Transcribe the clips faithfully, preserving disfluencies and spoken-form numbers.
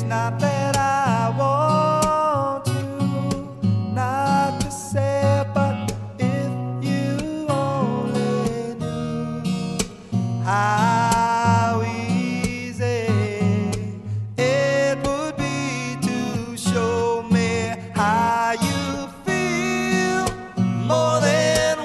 Not that I want to, not to say, but if you only knew how easy it would be to show me how you feel. More than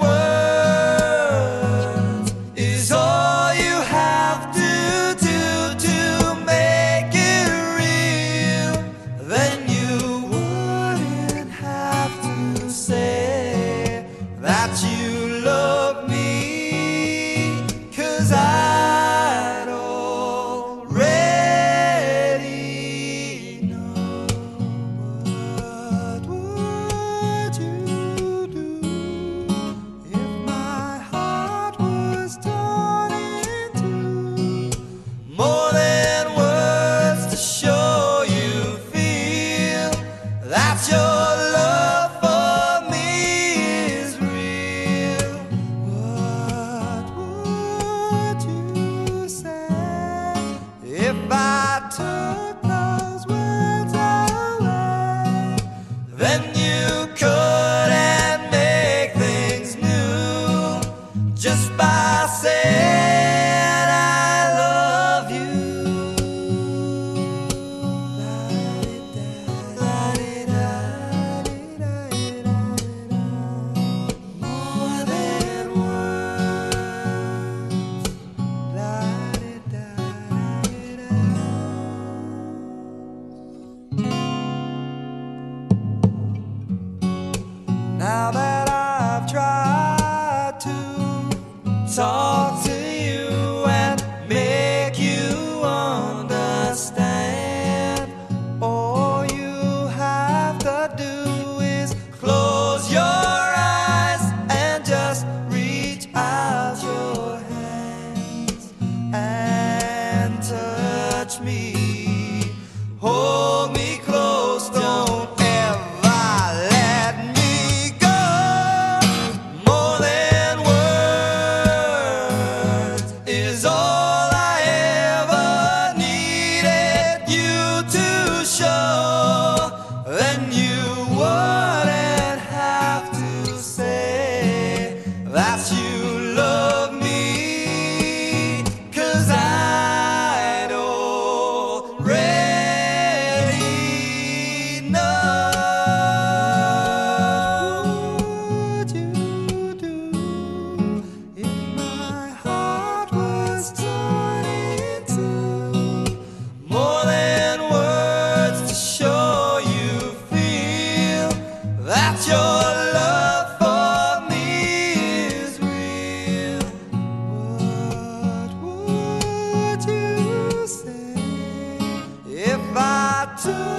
words is all you have to do to make it real. Then you wouldn't have to say that you love me, 'cause I'd already know. What would you do if my heart was torn in two? More than words to show you feel that your love for me is real. What would you say if I took those words away? Then you couldn't make things new just by saying I love you. More than words. Now that I've tried to talk to you and make you understand, all you have to do is close your eyes and just reach out your hands and touch me. Hold me close, don't ever let me go. More than words is all I ever needed you to show. Then you wouldn't have to say that you love me, 'cause I'd already know. What would you do if my heart was torn in two? More than words to show you feel that your love for me is real. What would you say if I took